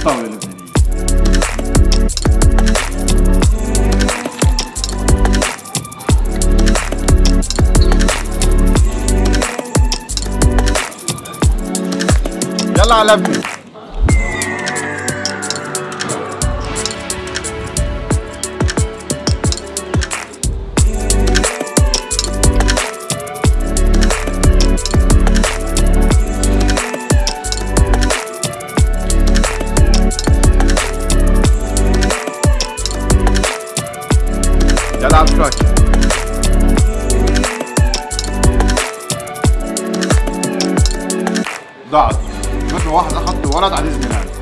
الطاولة اللبنانية. يلا على لبنان. يلا على الفراكي. ضاعت. مثل واحد اخذ ورد على زميلان.